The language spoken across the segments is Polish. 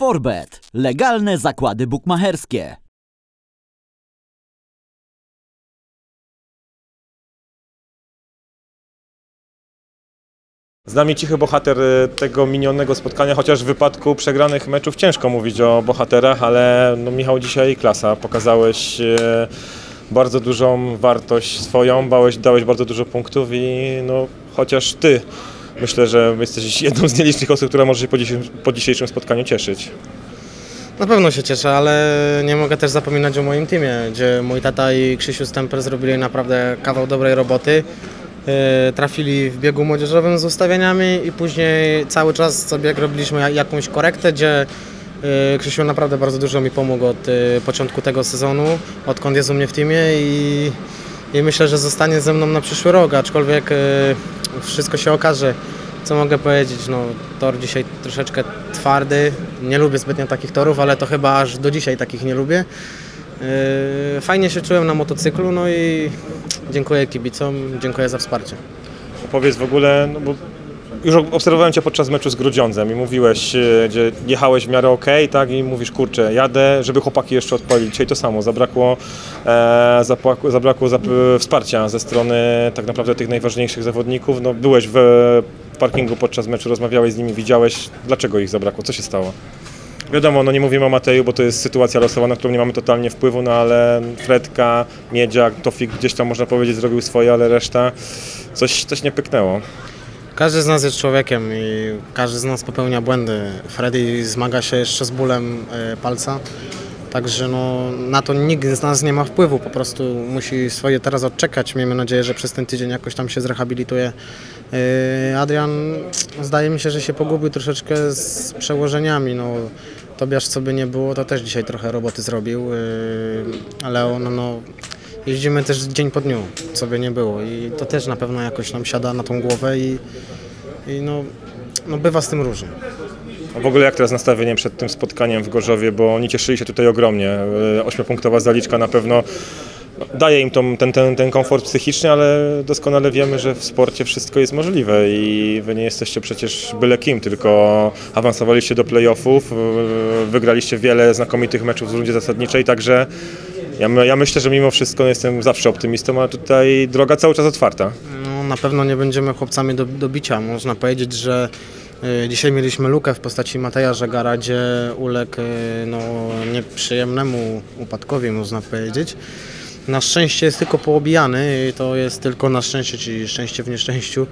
Forbet. Legalne zakłady bukmacherskie. Z nami cichy bohater tego minionego spotkania, chociaż w wypadku przegranych meczów ciężko mówić o bohaterach, ale no, Michał, dzisiaj klasa. Pokazałeś bardzo dużą wartość swoją, dałeś bardzo dużo punktów i no, chociaż ty, myślę, że jesteś jedną z nielicznych osób, która może się po dzisiejszym spotkaniu cieszyć. Na pewno się cieszę, ale nie mogę też zapominać o moim teamie, gdzie mój tata i Krzysiu Stempel zrobili naprawdę kawał dobrej roboty. Trafili w biegu młodzieżowym z ustawieniami i później cały czas co bieg robiliśmy jakąś korektę, gdzie Krzysiu naprawdę bardzo dużo mi pomógł od początku tego sezonu, odkąd jest u mnie w teamie i myślę, że zostanie ze mną na przyszły rok, aczkolwiek wszystko się okaże. Co mogę powiedzieć, no, tor dzisiaj troszeczkę twardy, nie lubię zbytnio takich torów, ale to chyba aż do dzisiaj takich nie lubię. Fajnie się czułem na motocyklu, no i dziękuję kibicom, dziękuję za wsparcie. Powiedz w ogóle, no bo już obserwowałem Cię podczas meczu z Grudziądzem i mówiłeś, gdzie jechałeś w miarę okej, tak, i mówisz, kurczę, jadę, żeby chłopaki jeszcze odpalić. Dzisiaj to samo, zabrakło wsparcia ze strony tak naprawdę tych najważniejszych zawodników. No, byłeś w parkingu podczas meczu, rozmawiałeś z nimi, widziałeś, dlaczego ich zabrakło, co się stało? Wiadomo, no nie mówimy o Mateju, bo to jest sytuacja losowa, na którą nie mamy totalnie wpływu, no ale Fredka, Miedziak, Tofik gdzieś tam można powiedzieć zrobił swoje, ale reszta coś nie pyknęło. Każdy z nas jest człowiekiem i każdy z nas popełnia błędy. Freddy zmaga się jeszcze z bólem palca, także no, na to nikt z nas nie ma wpływu, po prostu musi swoje teraz odczekać. Miejmy nadzieję, że przez ten tydzień jakoś tam się zrehabilituje. Adrian, zdaje mi się, że się pogubił troszeczkę z przełożeniami. No, Tobiasz, co by nie było, to też dzisiaj trochę roboty zrobił, ale no, jeździmy też dzień po dniu, co by nie było i to też na pewno jakoś nam siada na tą głowę i no bywa z tym różnie. A w ogóle jak teraz nastawienie przed tym spotkaniem w Gorzowie, bo oni cieszyli się tutaj ogromnie. 8-punktowa zaliczka na pewno daje im ten komfort psychiczny, ale doskonale wiemy, że w sporcie wszystko jest możliwe i wy nie jesteście przecież byle kim, tylko awansowaliście do playoffów, wygraliście wiele znakomitych meczów w rundzie zasadniczej, także ja myślę, że mimo wszystko jestem zawsze optymistą, a tutaj droga cały czas otwarta. No, na pewno nie będziemy chłopcami do bicia. Można powiedzieć, że dzisiaj mieliśmy lukę w postaci Mateja Żegara, gdzie uległ no, nieprzyjemnemu upadkowi, można powiedzieć. Na szczęście jest tylko poobijany i to jest tylko na szczęście, czyli szczęście w nieszczęściu.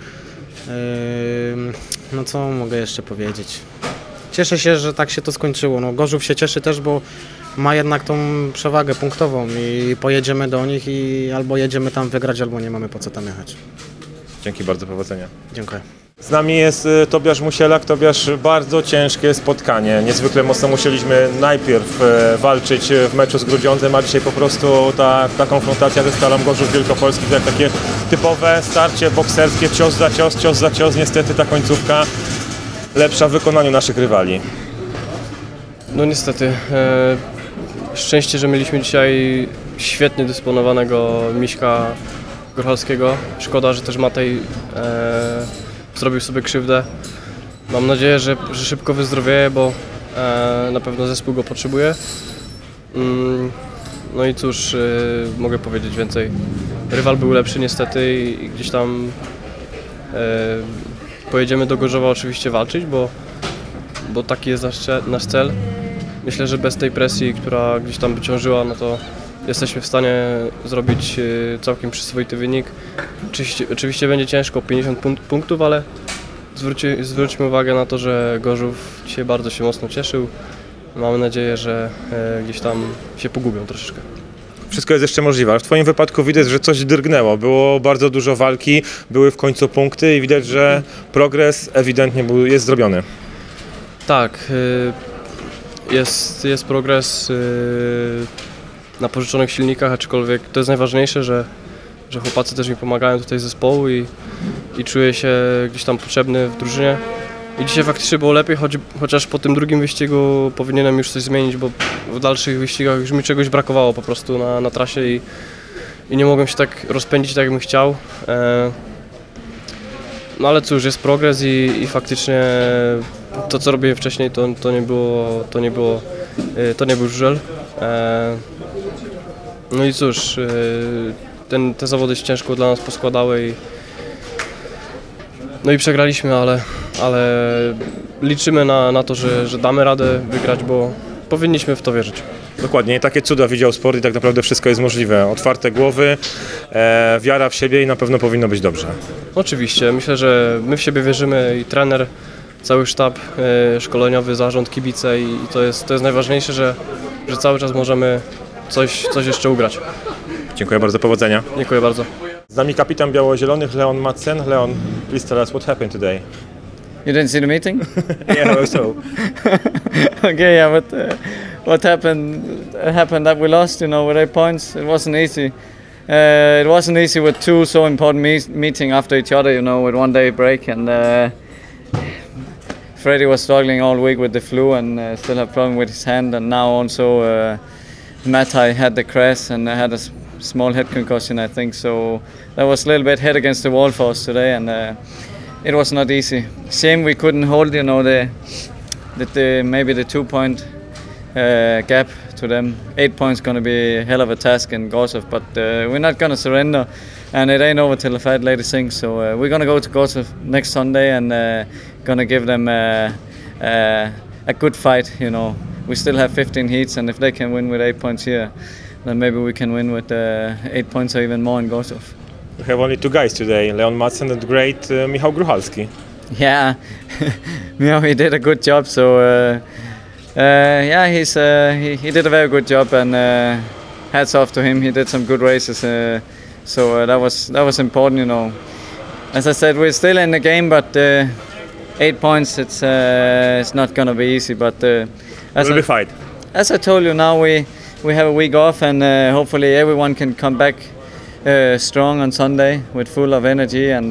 No co mogę jeszcze powiedzieć? Cieszę się, że tak się to skończyło. No, Gorzów się cieszy też, bo ma jednak tą przewagę punktową i pojedziemy do nich i albo jedziemy tam wygrać, albo nie mamy po co tam jechać. Dzięki bardzo, powodzenia. Dziękuję. Z nami jest Tobiasz Musielak. Tobiasz, bardzo ciężkie spotkanie. Niezwykle mocno musieliśmy najpierw walczyć w meczu z Grudziądzem, a dzisiaj po prostu ta konfrontacja ze Stalą Gorzów Wielkopolski, to jak takie typowe starcie bokserskie, cios za cios. Niestety ta końcówka lepsza w wykonaniu naszych rywali. No niestety. Szczęście, że mieliśmy dzisiaj świetnie dysponowanego Miśka Grochalskiego. Szkoda, że też Matej zrobił sobie krzywdę. Mam nadzieję, że szybko wyzdrowieje, bo na pewno zespół go potrzebuje. No i cóż, mogę powiedzieć więcej. Rywal był lepszy niestety i gdzieś tam pojedziemy do Gorzowa oczywiście walczyć, bo taki jest nasz cel. Myślę, że bez tej presji, która gdzieś tam by ciążyła, no to jesteśmy w stanie zrobić całkiem przyzwoity wynik. Oczywiście będzie ciężko, 50 punktów, ale zwróćmy uwagę na to, że Gorzów dzisiaj bardzo się mocno cieszył. Mamy nadzieję, że gdzieś tam się pogubią troszeczkę. Wszystko jest jeszcze możliwe, ale w Twoim wypadku widać, że coś drgnęło. Było bardzo dużo walki, były w końcu punkty i widać, że progres ewidentnie jest zrobiony. Tak, jest progres na pożyczonych silnikach, aczkolwiek to jest najważniejsze, że chłopacy też mi pomagają tutaj z zespołu i czuję się gdzieś tam potrzebny w drużynie. I dzisiaj faktycznie było lepiej, chociaż po tym drugim wyścigu powinienem już coś zmienić, bo w dalszych wyścigach już mi czegoś brakowało po prostu na trasie i nie mogłem się tak rozpędzić, tak jakbym chciał. No ale cóż, jest progres i faktycznie to co robiłem wcześniej, to nie był żużel. No i cóż, te zawody się ciężko dla nas poskładały no i przegraliśmy, ale liczymy na to, że damy radę wygrać, bo powinniśmy w to wierzyć. Dokładnie, takie cuda widział sport i tak naprawdę wszystko jest możliwe. Otwarte głowy, wiara w siebie i na pewno powinno być dobrze. Oczywiście, myślę, że my w siebie wierzymy i trener, cały sztab szkoleniowy, zarząd, kibice i to jest najważniejsze, że cały czas możemy coś jeszcze ugrać. Dziękuję bardzo, powodzenia. Dziękuję bardzo. Z nami kapitan biało-zielonych Leon Madsen. Leon, please tell us what happened today. You didn't see the meeting? Yeah, how so? Okay, yeah, but what happened? It happened that we lost, with 8 points. It wasn't easy. It wasn't easy with two so important meeting after each other, with 1 day break. And Freddie was struggling all week with the flu and still have problem with his hand. And now also Matai had the crash and had a small head concussion, I think. So that was a little bit head against the wall for us today, and it was not easy. Shame we couldn't hold, maybe the 2 point gap to them. 8 points going to be a hell of a task in Gorsov, but we're not going to surrender, and it ain't over till the fight later things. So we're going to go to Gorsov next Sunday and going to give them a good fight. We still have 15 heats, and if they can win with 8 points here, then maybe we can win with 8 points or even more in Gorsov. We have only two guys today, Leon Madsen and great Michał Gruchalski. Yeah, he did a good job. So he did a very good job, and hats off to him. He did some good races, so that was important. As I said, we're still in the game, but 8 points it's not gonna be easy. But Will be fight. As I told you, now we have a week off, and hopefully everyone can come back strong on Sunday with full of energy, and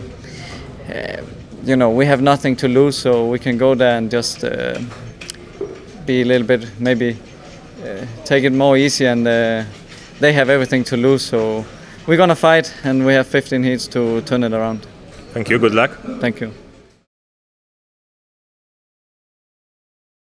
we have nothing to lose, so we can go there and just be a little bit, maybe take it more easy, and they have everything to lose, so we're gonna fight, and we have 15 heats to turn it around. Thank you, good luck. Thank you.